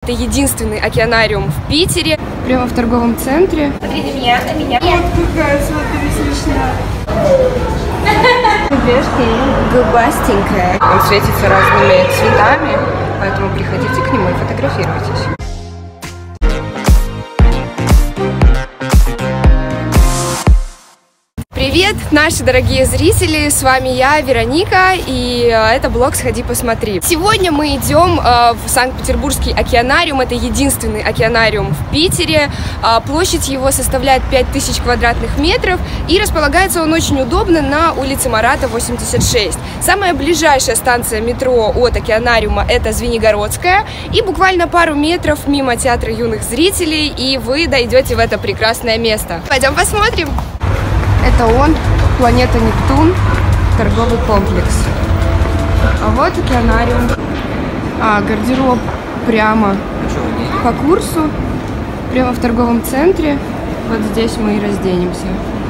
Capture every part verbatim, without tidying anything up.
это единственный океанариум в Питере. Прямо в торговом центре. Смотри на меня, на меня. Вот какая, смотри, смешная. Губастенькая. Он светится разными цветами, поэтому приходите к нему и фотографируйтесь. Привет, наши дорогие зрители, с вами я, Вероника, и это блог «Сходи, посмотри». Сегодня мы идем в Санкт-Петербургский океанариум, это единственный океанариум в Питере. Площадь его составляет пять тысяч квадратных метров, и располагается он очень удобно на улице Марата, восемьдесят шесть. Самая ближайшая станция метро от океанариума — это Звенигородская, и буквально пару метров мимо театра юных зрителей, и вы дойдете в это прекрасное место. Пойдем посмотрим. Это он, планета Нептун, торговый комплекс. А вот океанариум. А, гардероб прямо по курсу, прямо в торговом центре. Вот здесь мы и разденемся.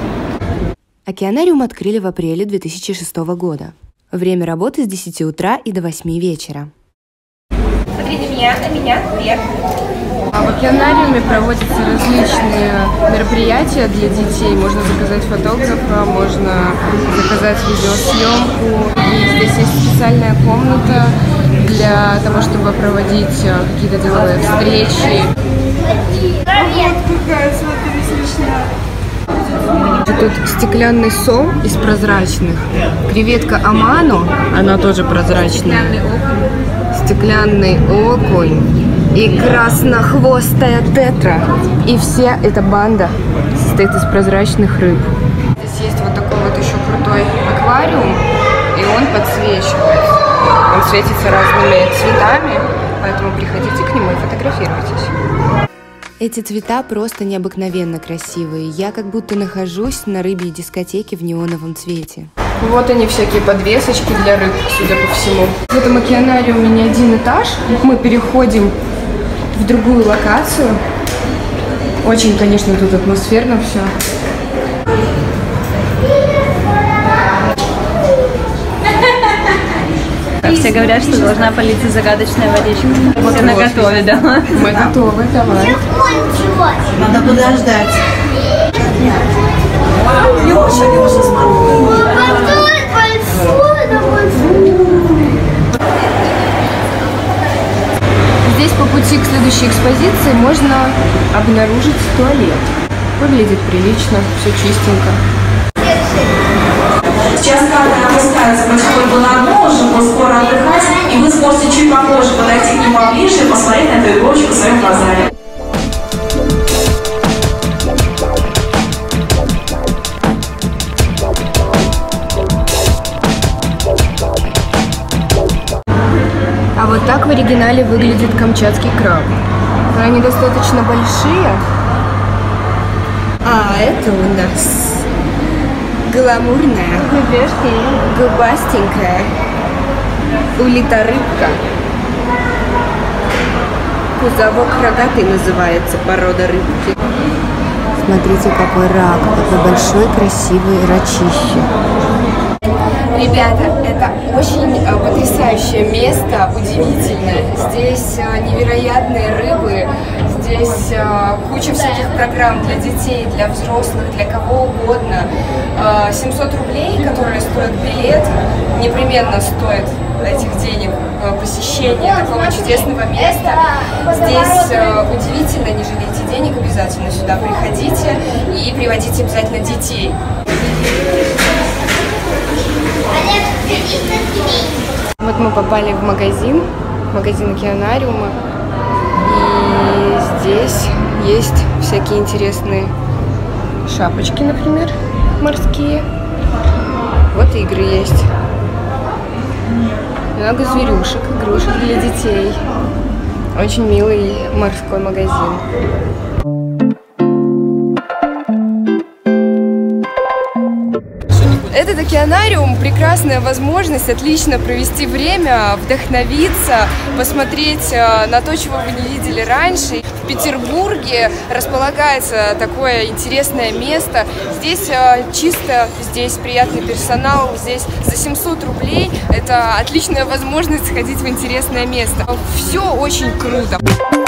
Океанариум открыли в апреле две тысячи шестого года. Время работы с десяти утра и до восьми вечера. Смотри на меня, на меня, вверх. А в океанариуме проводятся различные мероприятия для детей. Можно заказать фотографа, можно заказать видеосъемку. И здесь есть специальная комната для того, чтобы проводить какие-то деловые встречи. Вот какая, смотри, смешная. Тут стеклянный сом из прозрачных. Креветка Амано, она тоже прозрачная. Стеклянный окунь. И краснохвостая тетра. И вся эта банда состоит из прозрачных рыб. Здесь есть вот такой вот еще крутой аквариум, и он подсвечивает. Он светится разными цветами, поэтому приходите к нему и фотографируйтесь. Эти цвета просто необыкновенно красивые. Я как будто нахожусь на рыбьей дискотеке в неоновом цвете. Вот они, всякие подвесочки для рыб, судя по всему. В этом океанариуме не один этаж. Мы переходим в другую локацию. Очень, конечно, тут атмосферно все. Все говорят, что должна политься загадочная водичка. Вот она готовит, да? Мы готовы, давай. Надо подождать. Леша, Леша, смотри. Здесь по пути к следующей экспозиции можно обнаружить туалет. Выглядит прилично, все чистенько. Сейчас камера опускается потихоньку на дно, он же будет скоро отдыхать, и вы сможете чуть попозже подойти к нему поближе и посмотреть на эту игрушку своими глазами. А вот так в оригинале выглядит камчатский краб. Они достаточно большие. А это у нас гламурная, губастенькая улиторыбка. Кузовок рогатый называется порода рыбки. Смотрите, какой рак, какой большой красивый рачище. Ребята, это очень потрясающее место, удивительное. Здесь невероятные рыбы, здесь куча всяких программ для детей, для взрослых, для кого угодно. семьсот рублей, которые стоят билет, непременно стоит этих денег посещение такого чудесного места. Здесь удивительно, не жалейте денег, обязательно сюда приходите и приводите обязательно детей. Вот мы попали в магазин, магазин океанариума, и здесь есть всякие интересные шапочки, например, морские. Вот игры есть. Много зверюшек, игрушек для детей. Очень милый морской магазин. Этот океанариум – прекрасная возможность отлично провести время, вдохновиться, посмотреть на то, чего вы не видели раньше. В Петербурге располагается такое интересное место. Здесь чисто, здесь приятный персонал, здесь за семьсот рублей. Это отличная возможность сходить в интересное место. Все очень круто.